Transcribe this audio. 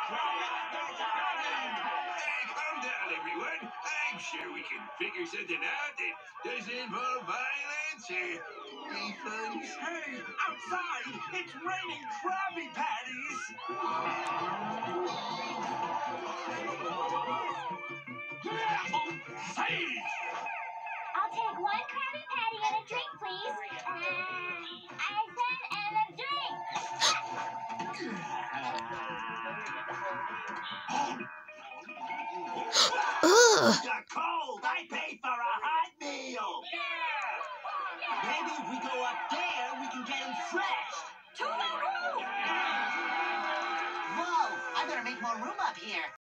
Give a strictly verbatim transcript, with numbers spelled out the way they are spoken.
Hey, calm down, everyone. I'm sure we can figure something out that doesn't involve violence or refunds. Hey, outside, it's raining krabby patties. Sage! I'll take one krabby patty and a drink, please. Uh, I said and a drink. Ugh. The cold. I pay for a hot meal. Maybe if we go up there, we can get him fresh. To the roof! Whoa, I better make more room up here.